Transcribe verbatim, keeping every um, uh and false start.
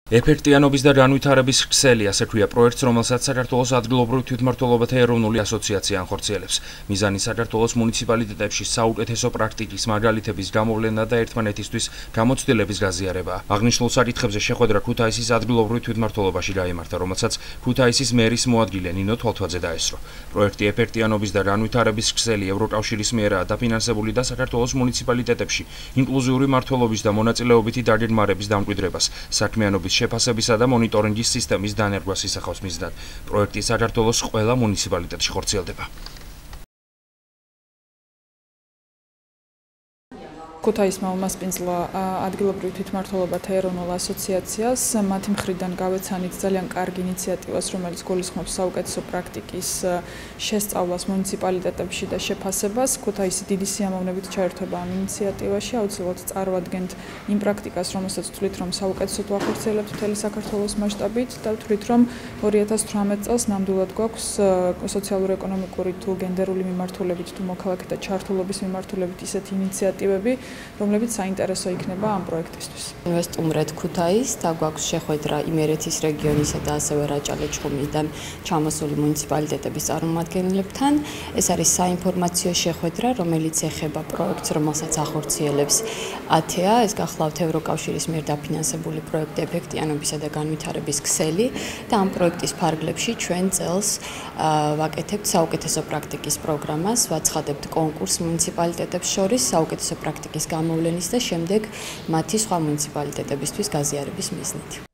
ეფექტიანობის და განვითარების ქსელი, ასე ქვია პროექტს, რომელსაც საქართველოს ადგილობრივ თვითმმართველობათა ეროვნული ასოციაცია ანხორციელებს. მიზანი საქართველოს მუნიციპალიტეტებში საუკეთესო პრაქტიკის მაგალითების გამოვლენა და ერთმანეთისთვის გამოცდილების გაზიარებაა. აღნიშნულ საკითხებზე შეხვედრა ქუთაისის ადგილობრივ თვითმმართველობაში გაიმართა, რომელსაც ქუთაისის მერის მოადგილე ნინო თვალთვაძე დაესწრო. პროექტი ეფექტიანობის და განვითარების ქსელი ევროკავშირის მიერაა დაფინანსებული და საქართველოს მუნიციპალიტეტებში ინკლუზიური მმართველობის და მონაწილეობითი დაგეგმარების დამკვიდრებას, საქმიანობის შეფასებისა და მონიტორინგის სისტემის დანერგვას ისახავს მიზნად. პროექტი საქართველოს ყველა მუნიციპალიტეტში ხორციელდება. ქუთაისმა უმასპინძლა ადგილობრივ თვითმმართველობათა ეროვნულ ასოციაციას მათი მხრიდან გავეცანით ძალიან კარგი ინიციატივას, რომელიც გულისხმობს საუკეთესო პრაქტიკის შესწავლას მუნიციპალიტეტებში და შეფასებას. ქუთაისი დიდი სიამოვნებით ჩაერთვება ამ ინიციატივაში, აუცილებლად წარვადგენთ იმ პრაქტიკას, რომელსაც ვთვლით, რომ საუკეთესოდ ვახორციელებთ მთელი საქართველოს მასშტაბით და ვთვლით, რომ ორი ათას თვრამეტ წელს ნამდვილად გვაქვს სოციალურ-ეკონომიკური თუ გენდერული მიმართულებით თუ მოქალაქეთა ჩართულობის მიმართულებით ისეთი ინიციატივები, რომლებიც საინტერესო იქნება ამ პროექტისთვის. ვესტუმრეთ ქუთაისს და გვაქვს შეხვედრა იმერეთის რეგიონისა და ასევე რაჭა-ლეჩხუმიდან ჩამოსული მუნიციპალიტეტების წარმომადგენლებთან. ეს არის საინფორმაციო შეხვედრა, რომელიც ეხება პროექტს, რომელსაც ახორციელებს ათეა. ეს გახლავთ ევროკავშირის მიერ დაფინანსებული პროექტი ეფექტიანობისა და განვითარების ქსელი და ამ პროექტის ფარგლებში ჩვენ წელს ვაკეთებთ საუკეთესო პრაქტიკის პროგრამას, ვაცხადებთ კონკურსს მუნიციპალიტეტებს შორის საუკეთესო პრაქტიკის გამოვლენის და შემდეგ მათი სხვა მუნიციპალიტეტებისთვის გაზიარების მიზნით.